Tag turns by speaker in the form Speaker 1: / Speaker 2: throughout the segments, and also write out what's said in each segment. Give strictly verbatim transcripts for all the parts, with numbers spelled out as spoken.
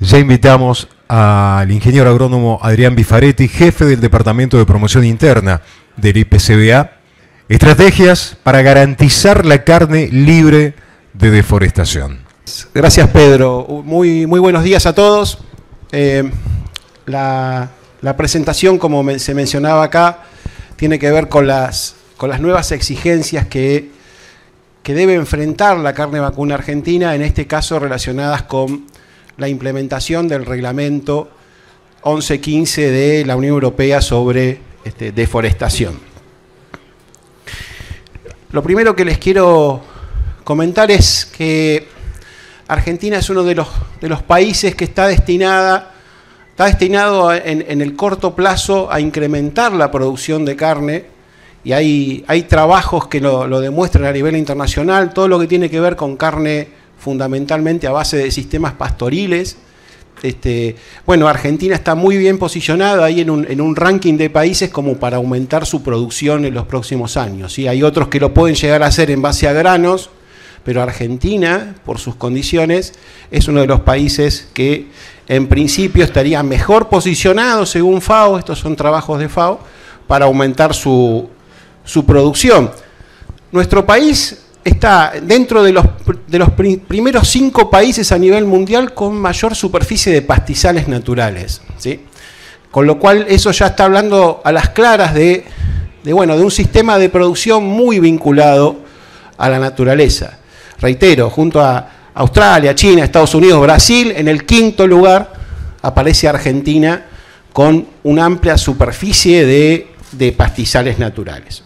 Speaker 1: Ya invitamos al ingeniero agrónomo Adrián Bifaretti, jefe del Departamento de Promoción Interna del I P C B A, estrategias para garantizar la carne libre de deforestación.
Speaker 2: Gracias, Pedro. Muy, muy buenos días a todos. Eh, la, la presentación, como me, se mencionaba acá, tiene que ver con las, con las nuevas exigencias que, que debe enfrentar la carne vacuna argentina, en este caso relacionadas con la implementación del reglamento once quince de la Unión Europea sobre este, deforestación. Lo primero que les quiero comentar es que Argentina es uno de los, de los países que está, destinada, está destinado en, en el corto plazo a incrementar la producción de carne, y hay, hay trabajos que lo, lo demuestran a nivel internacional, todo lo que tiene que ver con carne fundamentalmente a base de sistemas pastoriles. Este, bueno, Argentina está muy bien posicionada ahí en un, en un ranking de países como para aumentar su producción en los próximos años, ¿sí? Hay otros que lo pueden llegar a hacer en base a granos, pero Argentina, por sus condiciones, es uno de los países que en principio estaría mejor posicionado, según FAO, estos son trabajos de FAO, para aumentar su, su producción. Nuestro país está dentro de los, de los primeros cinco países a nivel mundial con mayor superficie de pastizales naturales, ¿sí? Con lo cual eso ya está hablando a las claras de, de, bueno, de un sistema de producción muy vinculado a la naturaleza. Reitero, junto a Australia, China, Estados Unidos, Brasil, en el quinto lugar aparece Argentina con una amplia superficie de, de pastizales naturales.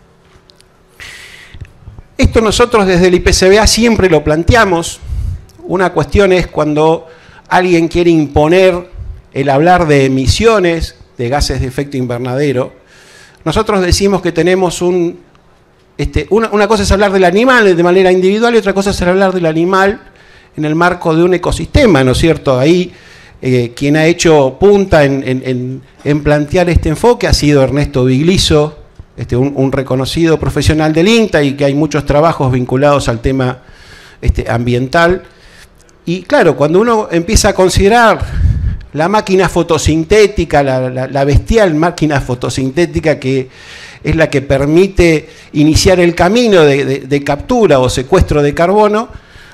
Speaker 2: Esto nosotros desde el I P C B A siempre lo planteamos. Una cuestión es cuando alguien quiere imponer el hablar de emisiones de gases de efecto invernadero. Nosotros decimos que tenemos un... Este, una, una cosa es hablar del animal de manera individual y otra cosa es hablar del animal en el marco de un ecosistema, ¿no es cierto? Ahí eh, quien ha hecho punta en, en, en, en plantear este enfoque ha sido Ernesto Bigliso, Este, un, un reconocido profesional del INTA, y que hay muchos trabajos vinculados al tema este, ambiental. Y claro, cuando uno empieza a considerar la máquina fotosintética, la, la, la bestial máquina fotosintética que es la que permite iniciar el camino de, de, de captura o secuestro de carbono,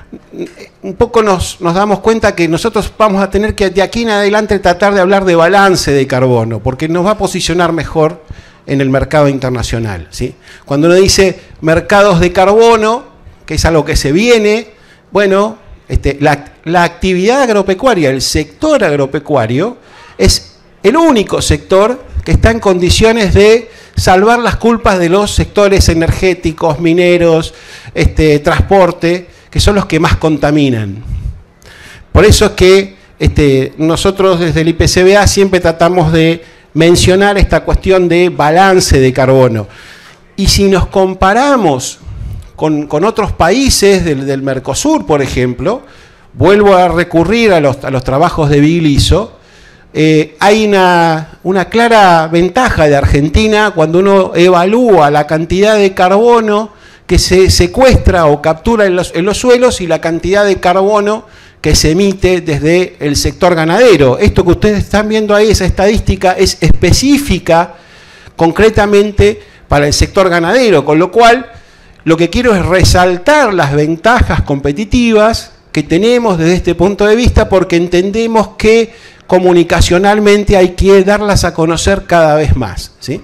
Speaker 2: un poco nos, nos damos cuenta que nosotros vamos a tener que de aquí en adelante tratar de hablar de balance de carbono, porque nos va a posicionar mejor en el mercado internacional, ¿sí? Cuando uno dice mercados de carbono, que es algo que se viene, bueno, este, la, la actividad agropecuaria, el sector agropecuario, es el único sector que está en condiciones de salvar las culpas de los sectores energéticos, mineros, este, transporte, que son los que más contaminan. Por eso es que este, nosotros desde el I P C B A siempre tratamos de mencionar esta cuestión de balance de carbono. Y si nos comparamos con, con otros países del, del Mercosur, por ejemplo, vuelvo a recurrir a los, a los trabajos de Bigliso, eh, hay una, una clara ventaja de Argentina cuando uno evalúa la cantidad de carbono que se secuestra o captura en los, en los suelos y la cantidad de carbono que se emite desde el sector ganadero. Esto que ustedes están viendo ahí, esa estadística, es específica concretamente para el sector ganadero, con lo cual lo que quiero es resaltar las ventajas competitivas que tenemos desde este punto de vista, porque entendemos que comunicacionalmente hay que darlas a conocer cada vez más, ¿sí?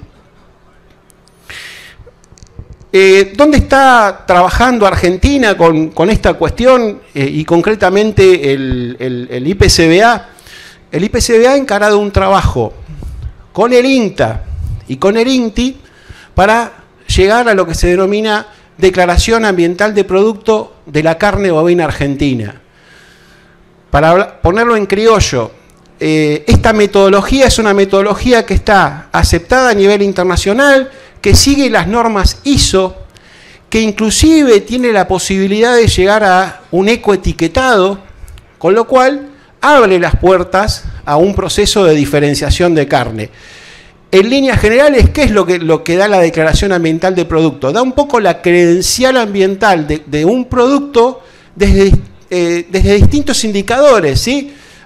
Speaker 2: Eh, ¿Dónde está trabajando Argentina con, con esta cuestión eh, y concretamente el, el, el I P C B A? El I P C B A ha encarado un trabajo con el INTA y con el INTI para llegar a lo que se denomina Declaración Ambiental de Producto de la Carne Bovina Argentina. Para ponerlo en criollo, eh, esta metodología es una metodología que está aceptada a nivel internacional, que sigue las normas I S O, que inclusive tiene la posibilidad de llegar a un ecoetiquetado, con lo cual abre las puertas a un proceso de diferenciación de carne. En líneas generales, ¿qué es lo que, lo que da la declaración ambiental de producto? Da un poco la credencial ambiental de, de un producto desde, eh, desde distintos indicadores, ¿sí?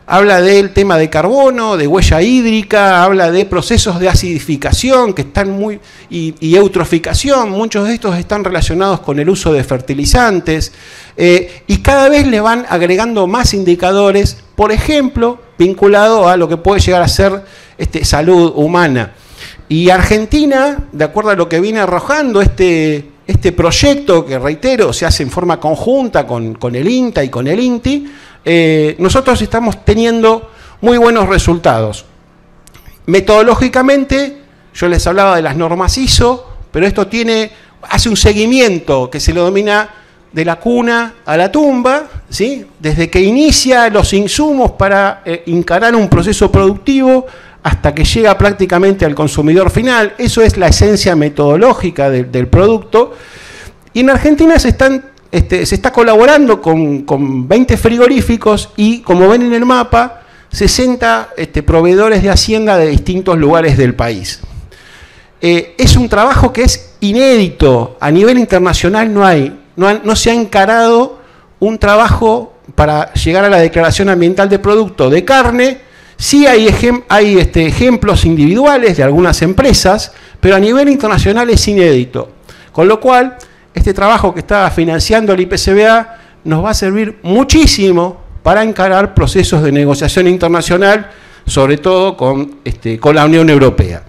Speaker 2: habla del tema de carbono, de huella hídrica, habla de procesos de acidificación que están muy, y, y eutroficación, muchos de estos están relacionados con el uso de fertilizantes, eh, y cada vez le van agregando más indicadores, por ejemplo, vinculado a lo que puede llegar a ser este, salud humana. Y Argentina, de acuerdo a lo que viene arrojando este, este proyecto, que reitero, se hace en forma conjunta con, con el INTA y con el INTI, Eh, nosotros estamos teniendo muy buenos resultados. Metodológicamente, yo les hablaba de las normas I S O, pero esto tiene, hace un seguimiento que se lo denomina de la cuna a la tumba, ¿sí? Desde que inicia los insumos para eh, encarar un proceso productivo hasta que llega prácticamente al consumidor final. Eso es la esencia metodológica de, del producto. Y en Argentina se están Este, se está colaborando con, con veinte frigoríficos y, como ven en el mapa, sesenta este, proveedores de hacienda de distintos lugares del país. Eh, es un trabajo que es inédito. A nivel internacional no hay, no, ha, no se ha encarado un trabajo para llegar a la declaración ambiental de producto de carne. Sí hay, ejem, hay este, ejemplos individuales de algunas empresas, pero a nivel internacional es inédito. Con lo cual, este trabajo que está financiando el I P C B A nos va a servir muchísimo para encarar procesos de negociación internacional, sobre todo con, este, con la Unión Europea.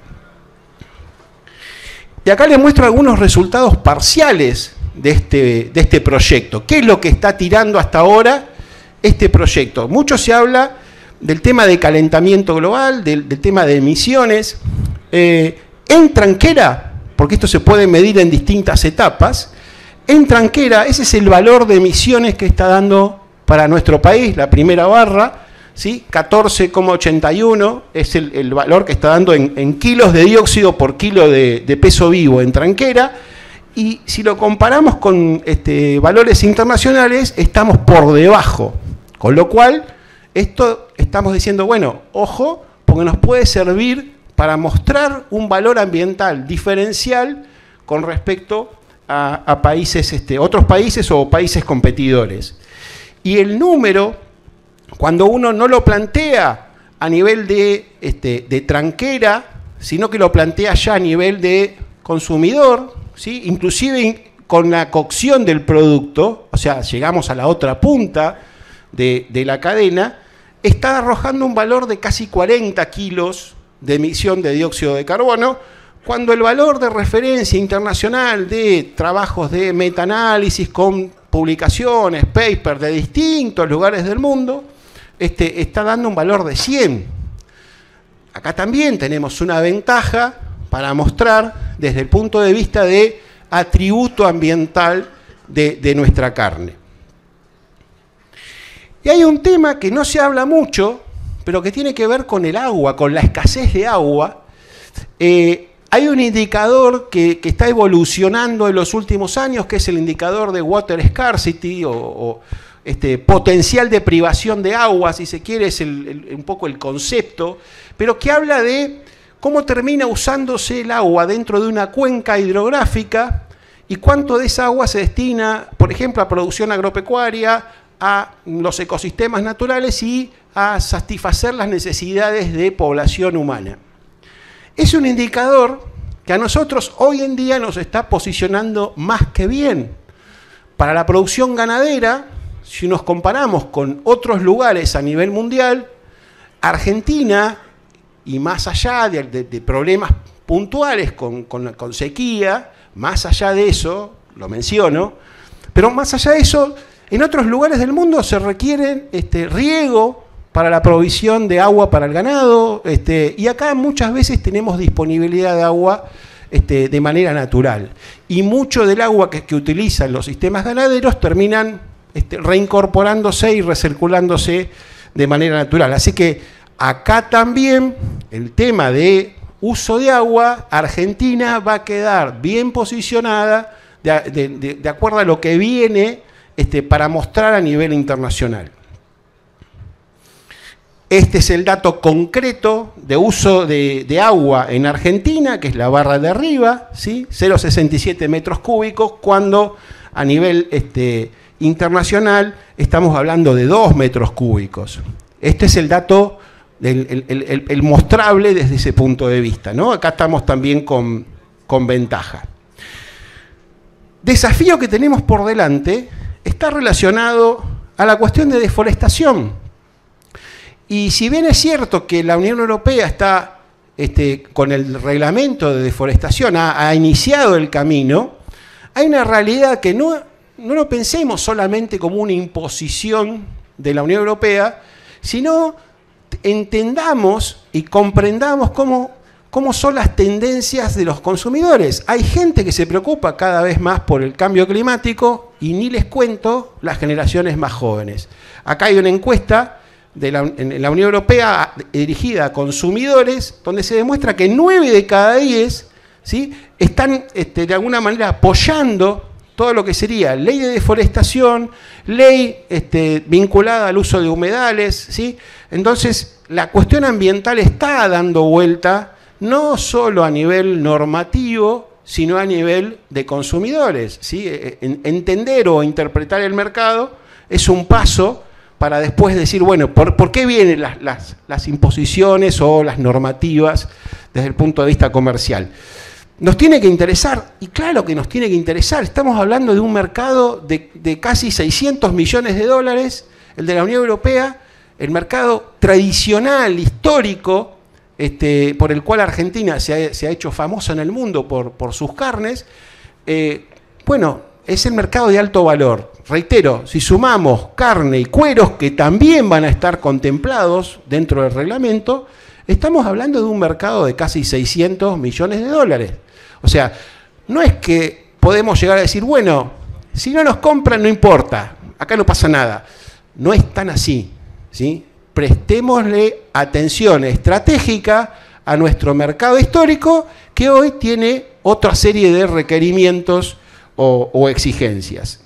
Speaker 2: Y acá les muestro algunos resultados parciales de este, de este proyecto. ¿Qué es lo que está tirando hasta ahora este proyecto? Mucho se habla del tema de calentamiento global, del, del tema de emisiones. Eh, en tranquera, porque esto se puede medir en distintas etapas, en tranquera, ese es el valor de emisiones que está dando para nuestro país, la primera barra, ¿sí? catorce coma ochenta y uno es el, el valor que está dando en, en kilos de dióxido por kilo de, de peso vivo en tranquera, y si lo comparamos con este, valores internacionales, estamos por debajo, con lo cual, esto estamos diciendo, bueno, ojo, porque nos puede servir para mostrar un valor ambiental diferencial con respecto a, a países, este, otros países o países competidores. Y el número, cuando uno no lo plantea a nivel de, este, de tranquera, sino que lo plantea ya a nivel de consumidor, ¿sí? Inclusive con la cocción del producto, o sea, llegamos a la otra punta de, de la cadena, está arrojando un valor de casi cuarenta kilos de emisión de dióxido de carbono, cuando el valor de referencia internacional de trabajos de metaanálisis con publicaciones, papers de distintos lugares del mundo, este, está dando un valor de cien. Acá también tenemos una ventaja para mostrar desde el punto de vista de atributo ambiental de, de nuestra carne. Y hay un tema que no se habla mucho, pero que tiene que ver con el agua, con la escasez de agua. Eh, hay un indicador que, que está evolucionando en los últimos años, que es el indicador de water scarcity, o, o este, potencial de privación de agua, si se quiere, es el, el, un poco el concepto, pero que habla de cómo termina usándose el agua dentro de una cuenca hidrográfica y cuánto de esa agua se destina, por ejemplo, a producción agropecuaria, a los ecosistemas naturales y a satisfacer las necesidades de población humana. Es un indicador que a nosotros hoy en día nos está posicionando más que bien. Para la producción ganadera, si nos comparamos con otros lugares a nivel mundial, Argentina, y más allá de, de, de problemas puntuales con, con, con sequía, más allá de eso, lo menciono, pero más allá de eso, en otros lugares del mundo se requiere este, riego para la provisión de agua para el ganado, este, y acá muchas veces tenemos disponibilidad de agua este, de manera natural. Y mucho del agua que, que utilizan los sistemas ganaderos terminan este, reincorporándose y recirculándose de manera natural. Así que acá también el tema de uso de agua, Argentina va a quedar bien posicionada de, de, de, de acuerdo a lo que viene este, para mostrar a nivel internacional. Este es el dato concreto de uso de, de agua en Argentina, que es la barra de arriba, ¿sí? cero coma sesenta y siete metros cúbicos, cuando a nivel este, internacional estamos hablando de dos metros cúbicos. Este es el dato, el, el, el, el mostrable desde ese punto de vista, ¿no? Acá estamos también con, con ventaja. Desafío que tenemos por delante está relacionado a la cuestión de deforestación. Y si bien es cierto que la Unión Europea está este, con el reglamento de deforestación, ha, ha iniciado el camino, hay una realidad que no, no lo pensemos solamente como una imposición de la Unión Europea, sino entendamos y comprendamos cómo, cómo son las tendencias de los consumidores. Hay gente que se preocupa cada vez más por el cambio climático y ni les cuento las generaciones más jóvenes. Acá hay una encuesta de la, en la Unión Europea dirigida a consumidores donde se demuestra que nueve de cada diez, ¿sí?, están este, de alguna manera apoyando todo lo que sería ley de deforestación, ley este, vinculada al uso de humedales, ¿sí? Entonces, la cuestión ambiental está dando vuelta, no solo a nivel normativo, sino a nivel de consumidores, ¿sí? Entender o interpretar el mercado es un paso para después decir, bueno, ¿por, por qué vienen las, las, las imposiciones o las normativas desde el punto de vista comercial? Nos tiene que interesar, y claro que nos tiene que interesar. Estamos hablando de un mercado de, de casi seiscientos millones de dólares, el de la Unión Europea, el mercado tradicional, histórico, este, por el cual Argentina se ha, se ha hecho famosa en el mundo por, por sus carnes. Eh, bueno, es el mercado de alto valor. Reitero, si sumamos carne y cueros, que también van a estar contemplados dentro del reglamento, estamos hablando de un mercado de casi seiscientos millones de dólares. O sea, no es que podemos llegar a decir, bueno, si no nos compran no importa, acá no pasa nada. No es tan así, ¿sí? Prestémosle atención estratégica a nuestro mercado histórico, que hoy tiene otra serie de requerimientos o, o exigencias.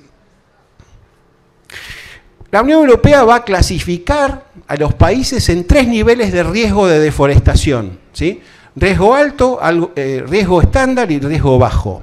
Speaker 2: La Unión Europea va a clasificar a los países en tres niveles de riesgo de deforestación, ¿sí? Riesgo alto, algo, eh, riesgo estándar y riesgo bajo.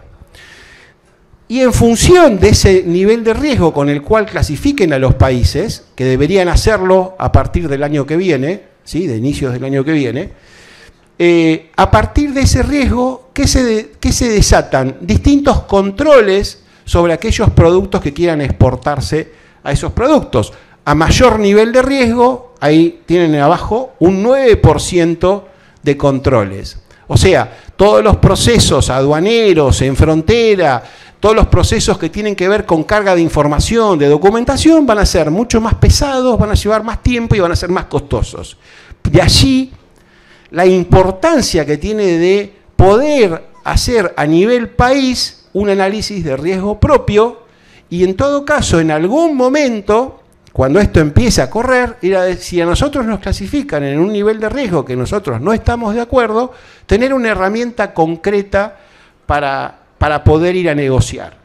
Speaker 2: Y en función de ese nivel de riesgo con el cual clasifiquen a los países, que deberían hacerlo a partir del año que viene, ¿sí?, de inicios del año que viene, eh, a partir de ese riesgo, ¿qué se, de, qué se desatan? Distintos controles sobre aquellos productos que quieran exportarse a esos productos. A mayor nivel de riesgo, ahí tienen abajo un nueve por ciento de controles. O sea, todos los procesos aduaneros, en frontera, todos los procesos que tienen que ver con carga de información, de documentación, van a ser mucho más pesados, van a llevar más tiempo y van a ser más costosos. De allí la importancia que tiene de poder hacer a nivel país un análisis de riesgo propio y en todo caso, en algún momento, cuando esto empiece a correr, ir a decir, si a nosotros nos clasifican en un nivel de riesgo que nosotros no estamos de acuerdo, tener una herramienta concreta para, para poder ir a negociar.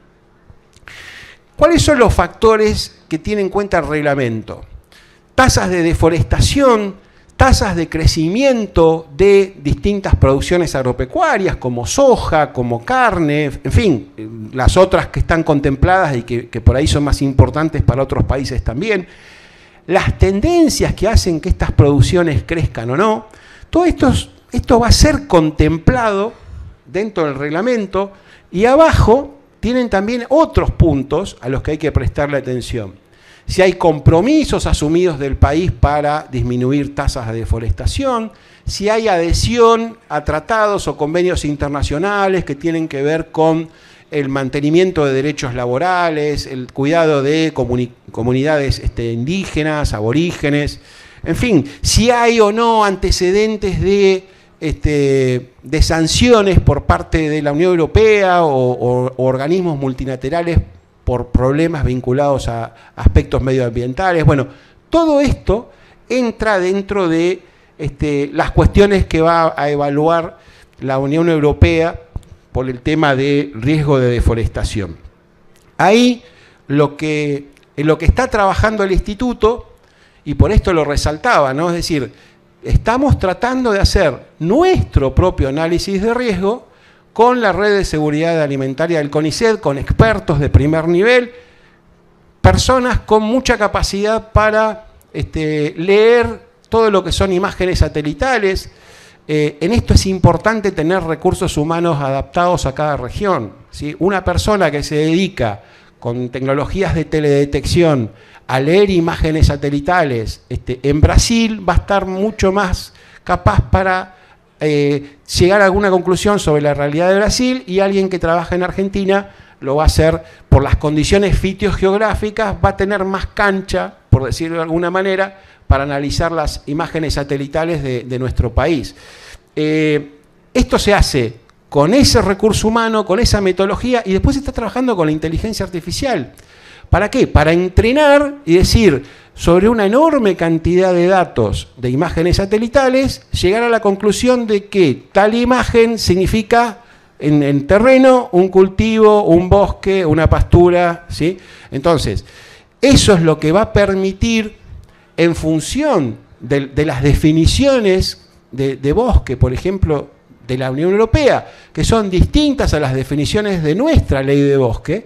Speaker 2: ¿Cuáles son los factores que tiene en cuenta el reglamento? Tasas de deforestación, tasas de crecimiento de distintas producciones agropecuarias, como soja, como carne, en fin, las otras que están contempladas y que, que por ahí son más importantes para otros países también, las tendencias que hacen que estas producciones crezcan o no, todo esto, esto va a ser contemplado dentro del reglamento y abajo tienen también otros puntos a los que hay que prestarle atención. Si hay compromisos asumidos del país para disminuir tasas de deforestación, si hay adhesión a tratados o convenios internacionales que tienen que ver con el mantenimiento de derechos laborales, el cuidado de comuni- comunidades este, indígenas, aborígenes, en fin, si hay o no antecedentes de, este, de sanciones por parte de la Unión Europea o, o, o organismos multilaterales por problemas vinculados a aspectos medioambientales. Bueno, todo esto entra dentro de este, las cuestiones que va a evaluar la Unión Europea por el tema de riesgo de deforestación. Ahí lo que, en lo que está trabajando el Instituto, y por esto lo resaltaba, ¿no? Es decir, estamos tratando de hacer nuestro propio análisis de riesgo con la red de seguridad alimentaria del CONICET, con expertos de primer nivel, personas con mucha capacidad para este, leer todo lo que son imágenes satelitales. Eh, en esto es importante tener recursos humanos adaptados a cada región, ¿sí? Una persona que se dedica con tecnologías de teledetección a leer imágenes satelitales este, en Brasil va a estar mucho más capaz para eh, llegar a alguna conclusión sobre la realidad de Brasil, y alguien que trabaja en Argentina lo va a hacer por las condiciones fitogeográficas, va a tener más cancha, por decirlo de alguna manera, para analizar las imágenes satelitales de, de nuestro país. Eh, esto se hace con ese recurso humano, con esa metodología, y después se está trabajando con la inteligencia artificial. ¿Para qué? Para entrenar y decir, sobre una enorme cantidad de datos de imágenes satelitales, llegar a la conclusión de que tal imagen significa en, en terreno un cultivo, un bosque, una pastura, ¿sí? Entonces, eso es lo que va a permitir, en función de, de las definiciones de, de bosque, por ejemplo, de la Unión Europea, que son distintas a las definiciones de nuestra ley de bosque,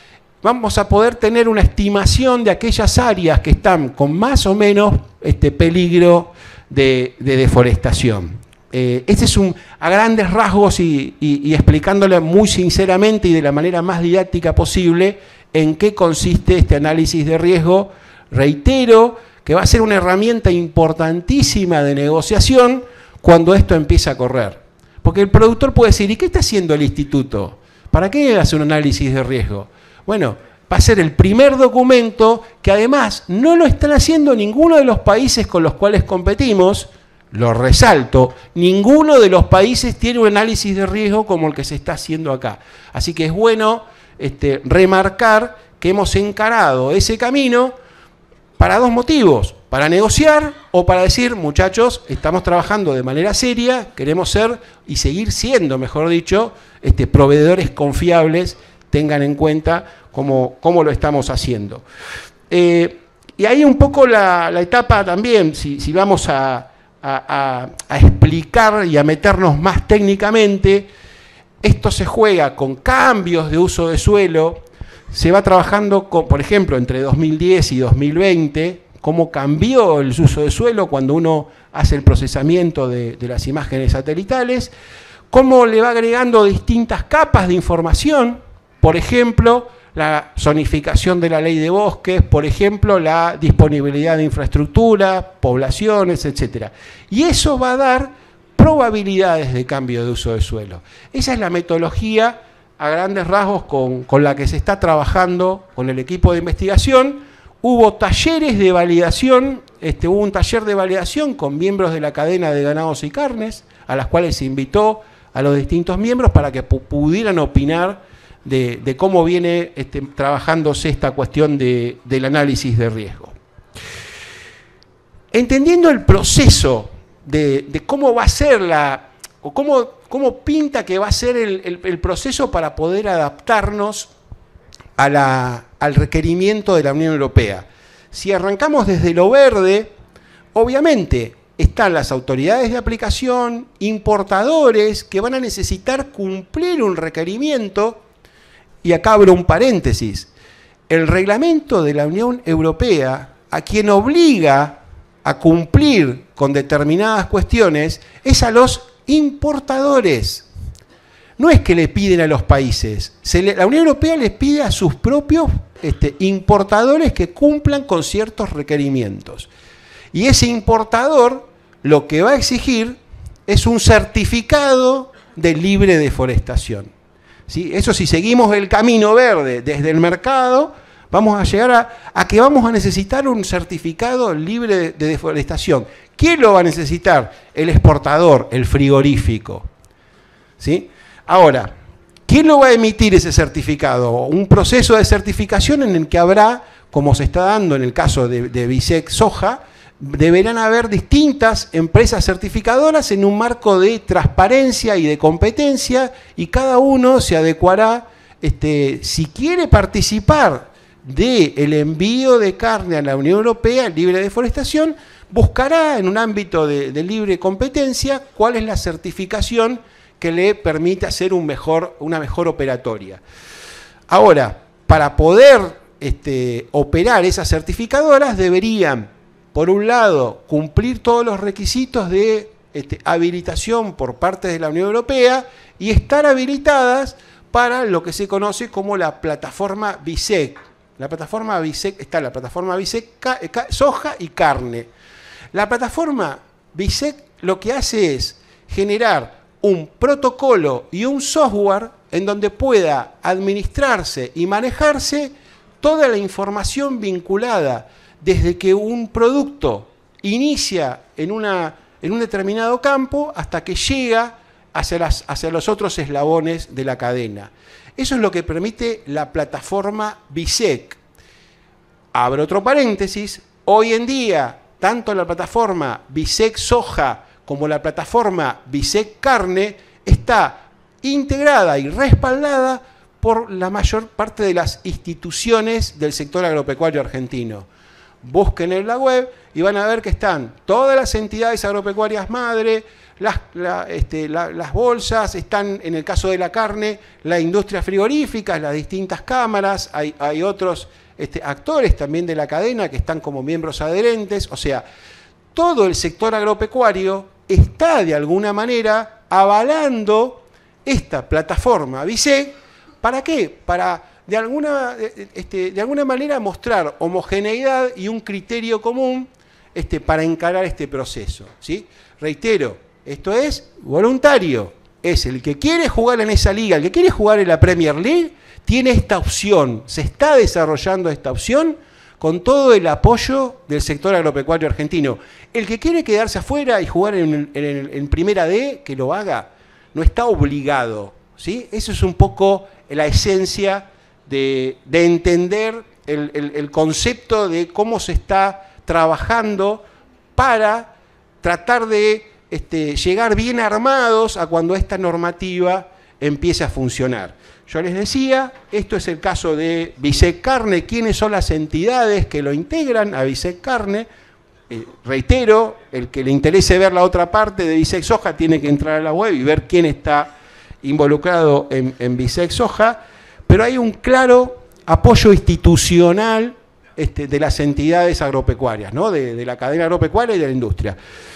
Speaker 2: vamos a poder tener una estimación de aquellas áreas que están con más o menos este peligro de, de deforestación. Eh, este es un, a grandes rasgos y, y, y explicándole muy sinceramente y de la manera más didáctica posible en qué consiste este análisis de riesgo. Reitero que va a ser una herramienta importantísima de negociación cuando esto empiece a correr. Porque el productor puede decir, ¿y qué está haciendo el instituto? ¿Para qué hace un análisis de riesgo? Bueno, va a ser el primer documento que además no lo están haciendo ninguno de los países con los cuales competimos. Lo resalto, ninguno de los países tiene un análisis de riesgo como el que se está haciendo acá. Así que es bueno este, remarcar que hemos encarado ese camino para dos motivos: para negociar o para decir, muchachos, estamos trabajando de manera seria, queremos ser y seguir siendo, mejor dicho, este, proveedores confiables, tengan en cuenta cómo, cómo lo estamos haciendo. Eh, y ahí un poco la, la etapa también, si, si vamos a, a, a, a explicar y a meternos más técnicamente, esto se juega con cambios de uso de suelo, se va trabajando, con, por ejemplo, entre dos mil diez y dos mil veinte, cómo cambió el uso de suelo cuando uno hace el procesamiento de, de las imágenes satelitales, cómo le va agregando distintas capas de información, por ejemplo, la zonificación de la ley de bosques, por ejemplo, la disponibilidad de infraestructura, poblaciones, etcétera. Y eso va a dar probabilidades de cambio de uso de suelo. Esa es la metodología a grandes rasgos con, con la que se está trabajando con el equipo de investigación. Hubo talleres de validación, este, hubo un taller de validación con miembros de la cadena de ganados y carnes, a las cuales se invitó a los distintos miembros para que pudieran opinar de, de cómo viene este, trabajándose esta cuestión de, del análisis de riesgo. Entendiendo el proceso de, de cómo va a ser la, o cómo, cómo pinta que va a ser el, el, el proceso para poder adaptarnos a la, al requerimiento de la Unión Europea. Si arrancamos desde lo verde, obviamente están las autoridades de aplicación, importadores que van a necesitar cumplir un requerimiento, y acá abro un paréntesis. El reglamento de la Unión Europea, a quien obliga a cumplir con determinadas cuestiones, es a los importadores. No es que le piden a los países, se le, la Unión Europea les pide a sus propios este, importadores que cumplan con ciertos requerimientos. Y ese importador lo que va a exigir es un certificado de libre deforestación. ¿Sí? Eso, si seguimos el camino verde desde el mercado, vamos a llegar a, a que vamos a necesitar un certificado libre de, de deforestación. ¿Quién lo va a necesitar? El exportador, el frigorífico. ¿Sí? Ahora, ¿quién lo va a emitir ese certificado? Un proceso de certificación en el que habrá, como se está dando en el caso de, de Bisec Soja, deberán haber distintas empresas certificadoras en un marco de transparencia y de competencia, y cada uno se adecuará, este, si quiere participar del envío de carne a la Unión Europea libre de deforestación, buscará en un ámbito de, de libre competencia cuál es la certificación que le permite hacer un mejor, una mejor operatoria. Ahora, para poder este, operar esas certificadoras deberían, por un lado, cumplir todos los requisitos de este, habilitación por parte de la Unión Europea y estar habilitadas para lo que se conoce como la plataforma BISEC. La plataforma BISEC, está la plataforma BISEC soja y carne. La plataforma BISEC lo que hace es generar un protocolo y un software en donde pueda administrarse y manejarse toda la información vinculada desde que un producto inicia en, una, en un determinado campo hasta que llega hacia, las, hacia los otros eslabones de la cadena. Eso es lo que permite la plataforma BISEC. Abro otro paréntesis, hoy en día, tanto la plataforma BISEC soja como la plataforma BISEC carne está integrada y respaldada por la mayor parte de las instituciones del sector agropecuario argentino. Busquen en la web y van a ver que están todas las entidades agropecuarias madre, las, la, este, la, las bolsas, están en el caso de la carne, la industria frigorífica, las distintas cámaras, hay, hay otros este, actores también de la cadena que están como miembros adherentes, o sea, todo el sector agropecuario está de alguna manera avalando esta plataforma BISEC. ¿Para qué? Para de alguna, este, de alguna manera mostrar homogeneidad y un criterio común este, para encarar este proceso, ¿sí? Reitero, esto es voluntario. Es el que quiere jugar en esa liga, el que quiere jugar en la Premier League, tiene esta opción, se está desarrollando esta opción con todo el apoyo del sector agropecuario argentino. El que quiere quedarse afuera y jugar en, en, en Primera D, que lo haga, no está obligado, ¿sí? Eso es un poco la esencia de, de entender el, el, el concepto de cómo se está trabajando para tratar de este, llegar bien armados a cuando esta normativa empiece a funcionar. Yo les decía, esto es el caso de BISEC Carne. ¿Quiénes son las entidades que lo integran a BISEC Carne? Eh, reitero, el que le interese ver la otra parte de BISEC Soja tiene que entrar a la web y ver quién está involucrado en, en BISEC Soja, pero hay un claro apoyo institucional este, de las entidades agropecuarias, ¿no? de, de la cadena agropecuaria y de la industria.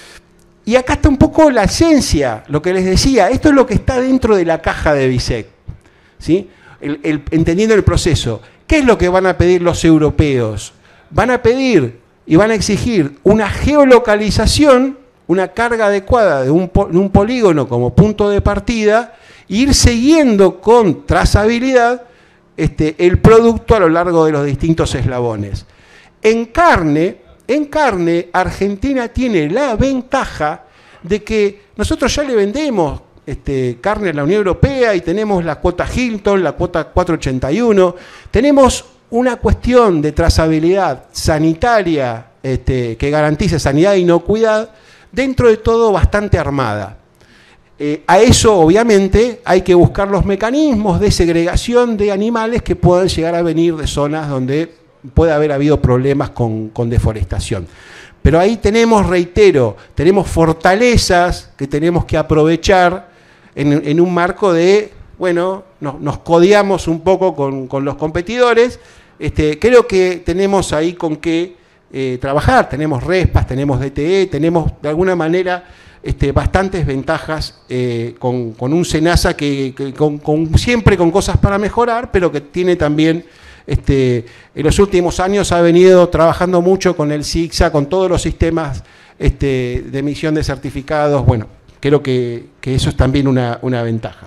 Speaker 2: Y acá está un poco la esencia, lo que les decía, esto es lo que está dentro de la caja de BISEC, ¿sí? el, el, entendiendo el proceso. ¿Qué es lo que van a pedir los europeos? Van a pedir y van a exigir una geolocalización, una carga adecuada de un, de un polígono como punto de partida, e ir siguiendo con trazabilidad este, el producto a lo largo de los distintos eslabones. En carne, en carne, Argentina tiene la ventaja de que nosotros ya le vendemos este, carne a la Unión Europea y tenemos la cuota Hilton, la cuota cuatrocientos ochenta y uno, tenemos una cuestión de trazabilidad sanitaria este, que garantice sanidad e inocuidad, dentro de todo bastante armada. Eh, a eso, obviamente, hay que buscar los mecanismos de segregación de animales que puedan llegar a venir de zonas donde puede haber habido problemas con, con deforestación. Pero ahí tenemos, reitero, tenemos fortalezas que tenemos que aprovechar en, en un marco de, bueno, nos, nos codeamos un poco con, con los competidores. Este, creo que tenemos ahí con qué eh, trabajar, tenemos RESPAS, tenemos D T E, tenemos de alguna manera este, bastantes ventajas eh, con, con un SENASA que, que con, con, siempre con cosas para mejorar, pero que tiene también, este, en los últimos años ha venido trabajando mucho con el SIGSA, con todos los sistemas este, de emisión de certificados. Bueno, creo que, que eso es también una, una ventaja.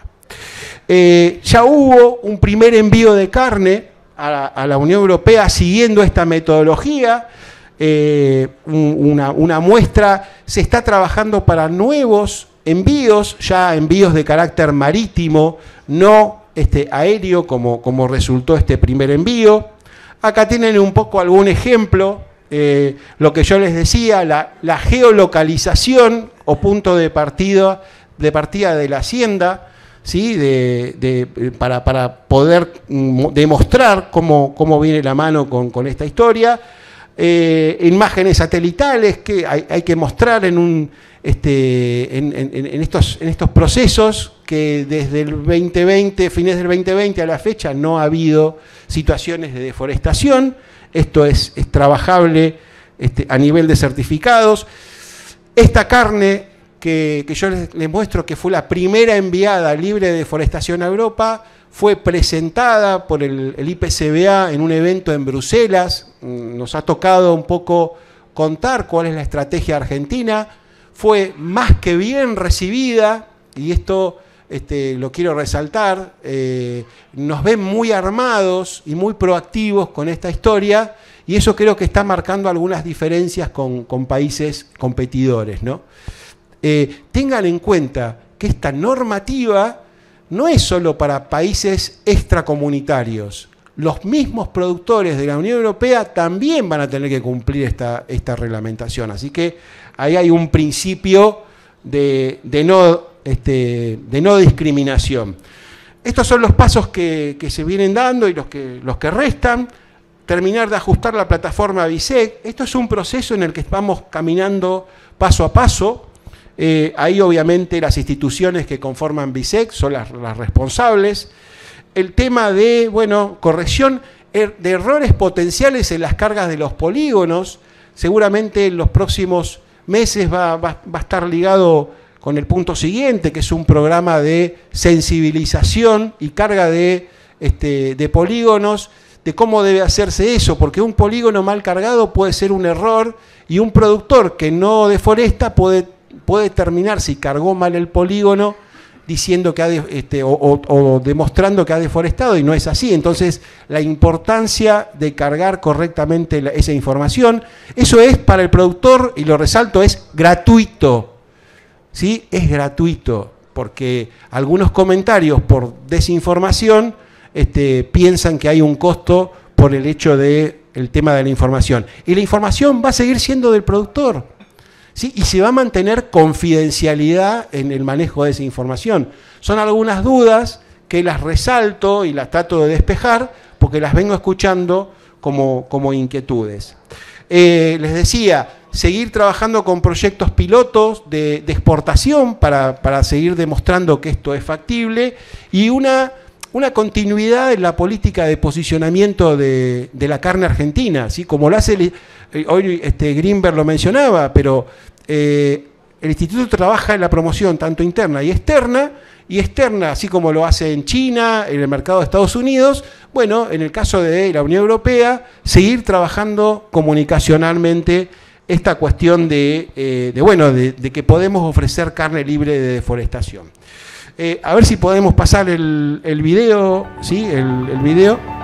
Speaker 2: Eh, ya hubo un primer envío de carne a la, a la Unión Europea siguiendo esta metodología. Eh, una, una muestra, se está trabajando para nuevos envíos, ya envíos de carácter marítimo, no este, aéreo como, como resultó este primer envío. Acá tienen un poco algún ejemplo, eh, lo que yo les decía, la, la geolocalización o punto de partida de, partida de la hacienda, ¿sí? de, de, para, para poder mm, demostrar cómo, cómo viene la mano con, con esta historia. Eh, imágenes satelitales que hay, hay que mostrar en, un, este, en, en, en, estos, en estos procesos que desde el veinte veinte, fines del veinte veinte a la fecha no ha habido situaciones de deforestación. Esto es, es trabajable este, a nivel de certificados. Esta carne que, que yo les, les muestro que fue la primera enviada libre de deforestación a Europa, fue presentada por el, el I P C B A en un evento en Bruselas. Nos ha tocado un poco contar cuál es la estrategia argentina. Fue más que bien recibida, y esto este, lo quiero resaltar. Eh, nos ven muy armados y muy proactivos con esta historia, y eso creo que está marcando algunas diferencias con, con países competidores, ¿no? Eh, tengan en cuenta que esta normativa no es solo para países extracomunitarios. Los mismos productores de la Unión Europea también van a tener que cumplir esta, esta reglamentación. Así que ahí hay un principio de, de, no, este, de no discriminación. Estos son los pasos que, que se vienen dando y los que, los que restan. Terminar de ajustar la plataforma BISEC. Esto es un proceso en el que vamos caminando paso a paso. Eh, ahí obviamente las instituciones que conforman BISEC son las, las responsables. El tema de, bueno, corrección de errores potenciales en las cargas de los polígonos, seguramente en los próximos meses va, va, va a estar ligado con el punto siguiente, que es un programa de sensibilización y carga de, este, de polígonos, de cómo debe hacerse eso, porque un polígono mal cargado puede ser un error, y un productor que no deforesta puede, puede terminar, si cargó mal el polígono, diciendo que ha de, este, o, o, o demostrando que ha deforestado, y no es así. Entonces, la importancia de cargar correctamente la, esa información, eso es para el productor, y lo resalto, es gratuito, ¿sí? Es gratuito, porque algunos comentarios por desinformación este, piensan que hay un costo por el hecho del tema de la información. Y la información va a seguir siendo del productor, ¿sí? Y se va a mantener confidencialidad en el manejo de esa información. Son algunas dudas que las resalto y las trato de despejar porque las vengo escuchando como, como inquietudes. Eh, les decía, seguir trabajando con proyectos pilotos de, de exportación para, para seguir demostrando que esto es factible, y una, una continuidad en la política de posicionamiento de, de la carne argentina, ¿sí? Como lo hace... Hoy este, Greenberg lo mencionaba, pero eh, el Instituto trabaja en la promoción tanto interna y externa, y externa, así como lo hace en China, en el mercado de Estados Unidos. Bueno, en el caso de la Unión Europea, seguir trabajando comunicacionalmente esta cuestión de, eh, de, bueno, de, de que podemos ofrecer carne libre de deforestación. Eh, a ver si podemos pasar el, el video, ¿sí? El, el video.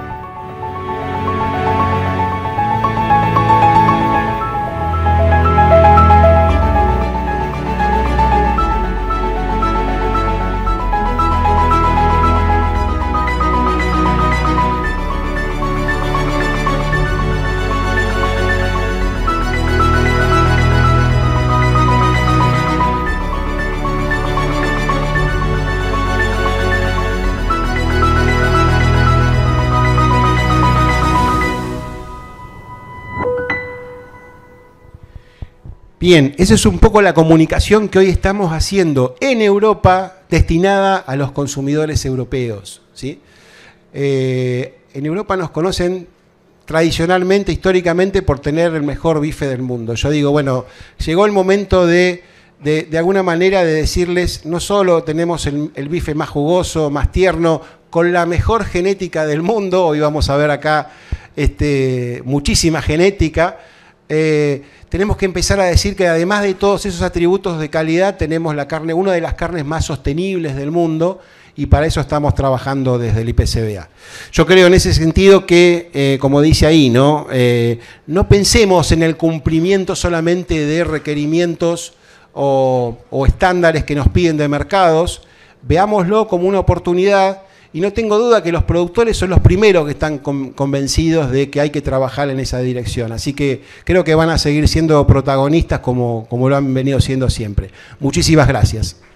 Speaker 2: Bien, esa es un poco la comunicación que hoy estamos haciendo en Europa, destinada a los consumidores europeos, ¿sí? Eh, en Europa nos conocen tradicionalmente, históricamente, por tener el mejor bife del mundo. Yo digo, bueno, llegó el momento de, de, de alguna manera, de decirles, no solo tenemos el, el bife más jugoso, más tierno, con la mejor genética del mundo, hoy vamos a ver acá este, muchísima genética, eh, tenemos que empezar a decir que además de todos esos atributos de calidad, tenemos la carne, una de las carnes más sostenibles del mundo, y para eso estamos trabajando desde el I P C B A. Yo creo en ese sentido que, eh, como dice ahí, ¿no? Eh, no pensemos en el cumplimiento solamente de requerimientos o, o estándares que nos piden de mercados, veámoslo como una oportunidad. Y no tengo duda que los productores son los primeros que están convencidos de que hay que trabajar en esa dirección. Así que creo que van a seguir siendo protagonistas como, como lo han venido siendo siempre. Muchísimas gracias.